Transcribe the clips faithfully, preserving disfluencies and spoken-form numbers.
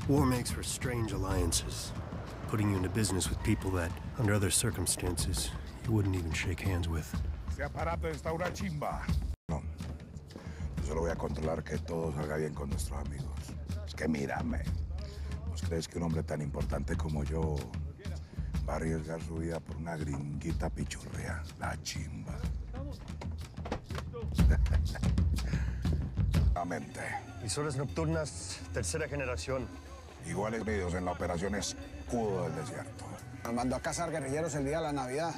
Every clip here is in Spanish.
War makes for strange alliances, putting you into business with people that, under other circumstances, you wouldn't even shake hands with. Ese aparato está una chimba. No, yo solo voy a controlar que todo salga bien con nuestros amigos. Es que mírame, ¿vos crees que un hombre tan importante como yo va a arriesgar su vida por una gringuita pichurrea? La chimba. Mente. Visores nocturnas, tercera generación. Iguales medios en la operación Escudo del Desierto. Nos mandó a cazar guerrilleros el día de la Navidad.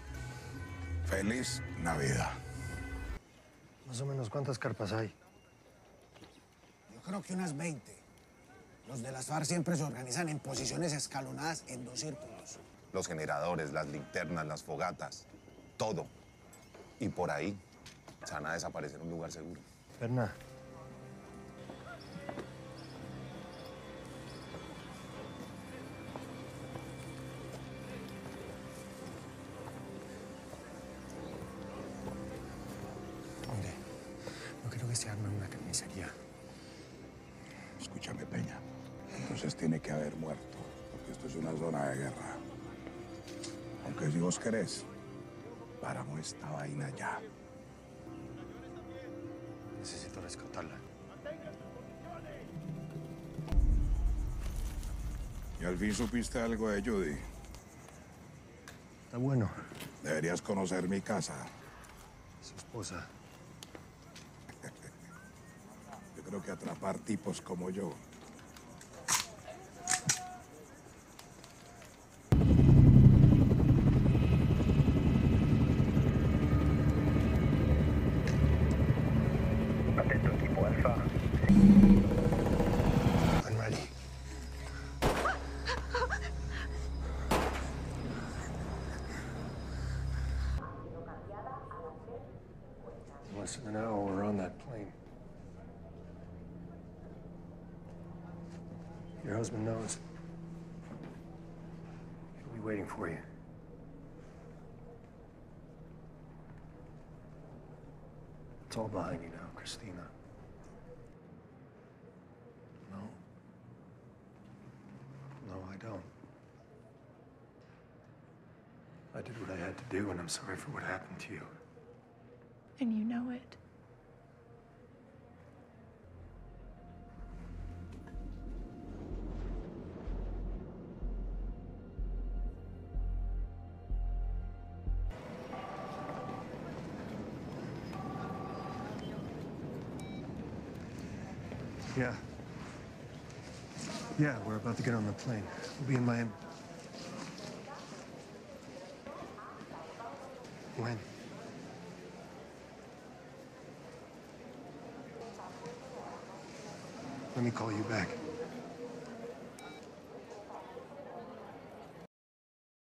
Feliz Navidad. Más o menos, ¿cuántas carpas hay? Yo creo que unas veinte. Los de las FARC siempre se organizan en posiciones escalonadas en dos círculos. Los generadores, las linternas, las fogatas, todo. Y por ahí se van a desaparecer en un lugar seguro. Berna. Mire, no quiero que se arme una carnicería. Escúchame, Peña. Entonces tiene que haber muerto, porque esto es una zona de guerra. Aunque si vos querés, paramos esta vaina ya. Necesito rescatarla. ¿Y al fin supiste algo de Judy? Está bueno. Deberías conocer mi casa. Su esposa. Yo creo que atrapar tipos como yo Atento, equipo Alfa. I'm ready. Less than an hour, we're on that plane. Your husband knows. He'll be waiting for you. It's all behind you now, Christina. No. No, I don't. I did what I had to do, and I'm sorry for what happened to you. And you know it. Yeah. Yeah, we're about to get on the plane. We'll be in Miami. When? Let me call you back.